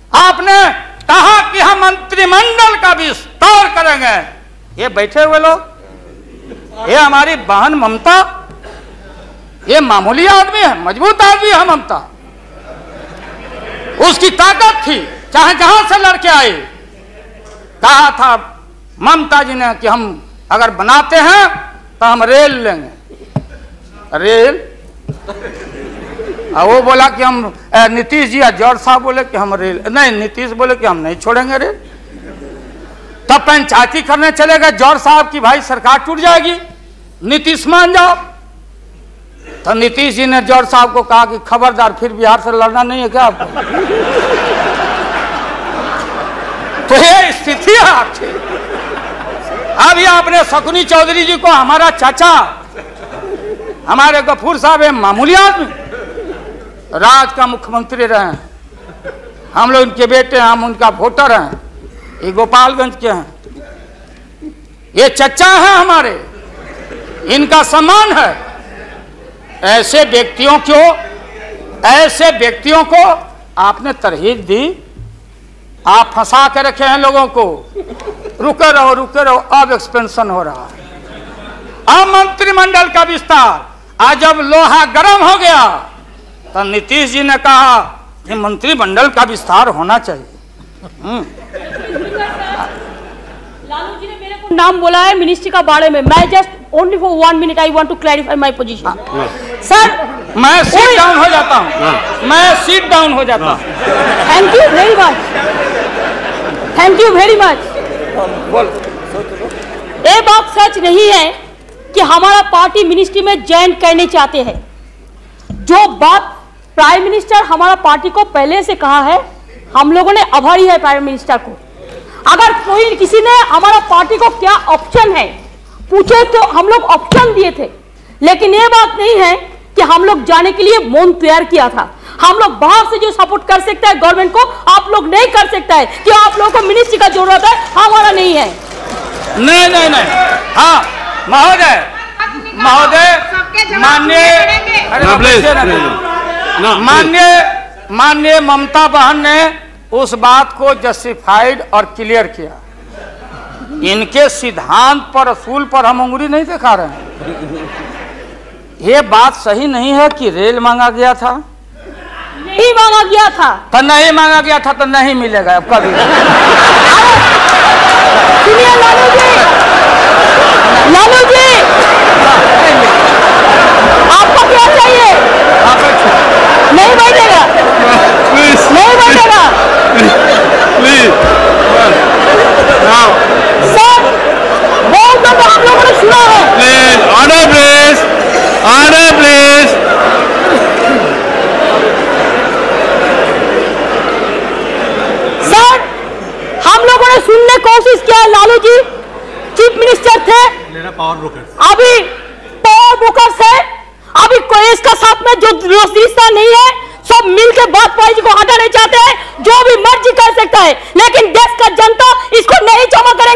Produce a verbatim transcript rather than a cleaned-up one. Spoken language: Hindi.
आपने कहा कि हम मंत्रिमंडल का विस्तार करेंगे। ये बैठे हुए लोग, ये हमारी बहन ममता, ये मामूली आदमी है, मजबूत आदमी है ममता। उसकी ताकत थी, चाहे जहां से लड़के आए। कहा था ममता जी ने कि हम अगर बनाते हैं तो हम रेल लेंगे। रेल और वो बोला कि हम, नीतीश जी और जॉर्ज साहब बोले कि हम रेल नहीं, नीतीश बोले कि हम नहीं छोड़ेंगे रेल। तब पंचायती करने चले गए जॉर्ज साहब की भाई सरकार टूट जाएगी, नीतीश मान जाओ। तो नीतीश जी ने जॉर्ज साहब को कहा कि खबरदार, फिर बिहार से लड़ना नहीं है क्या आपको? तो ये स्थिति है आपकी। अभी आपने शकुनी चौधरी जी को, हमारा चाचा, हमारे गफूर साहब है मामूली आदमी, राज का मुख्यमंत्री रहे हैं, हम लोग उनके बेटे हैं, हम उनका वोटर हैं, ये गोपालगंज के हैं, ये चचा हैं हमारे, इनका सम्मान है। ऐसे व्यक्तियों को ऐसे व्यक्तियों को आपने तरहीब दी, आप फंसा के रखे हैं लोगों को। रुके रहो रुके रहो, अब एक्सपेंशन हो रहा है, अब मंत्रिमंडल का विस्तार। आज जब लोहा गर्म हो गया तो नीतीश जी ने कहा कि मंत्रिमंडल का विस्तार होना चाहिए। लालू जी ने मेरे को नाम बोला है मिनिस्ट्री का बारे में। मैं just only for one minute I want to clarify my position. Sir मैं सीट डाउन हो जाता हूँ, मैं सीट डाउन हो जाता हूँ। Thank you very much, thank you very much. ये बात सच नहीं है कि हमारा पार्टी मिनिस्ट्री में ज्वाइन करने चाहते हैं। जो बात प्राइम मिनिस्टर हमारा पार्टी को पहले से कहा है, हम लोगों ने आभारी है प्राइम मिनिस्टर को। अगर कोई किसी ने हमारा पार्टी को क्या ऑप्शन है पूछे तो हम लोग ऑप्शन दिए थे, लेकिन ये बात नहीं है कि हम लोग जाने के लिए मन तैयार किया था। हम लोग बाहर से जो सपोर्ट कर सकता है गवर्नमेंट को, आप लोग नहीं कर सकता है कि आप लोगों को मिनिस्ट्री का जरूरत है, हमारा नहीं है। नहीं नहीं नहीं, हाँ महोदय महोदय माननीय माननीय माननीय ममता बहन ने उस बात को जस्टिफाइड और क्लियर किया। इनके सिद्धांत पर, असूल पर हम उंगली नहीं दिखा रहे हैं। ये बात सही नहीं है कि रेल मांगा गया था, नहीं मांगा गया था तो नहीं मांगा गया था तो नहीं मिलेगा अब कभी। सुनिए लालू जी, लालू जी आपको क्या चाहिए? नहीं बैठेगा, नहीं बैठेगा सर, बहुत तो आप लोगों ने सुना है। Order please, order please. Sir हम लोगों ने सुनने की कोशिश किया, लालू जी चीफ मिनिस्टर थे, पावर ब्रोकर, अभी पावर ब्रोकर है, अभी कोई इसका साथ में जो रिश्ता नहीं है, सब मिलकर वाजपेयी जी को हटाने चाहते हैं। जो भी मर्जी कर सकता है, लेकिन देश का जनता इसको नहीं क्षमा करेगा।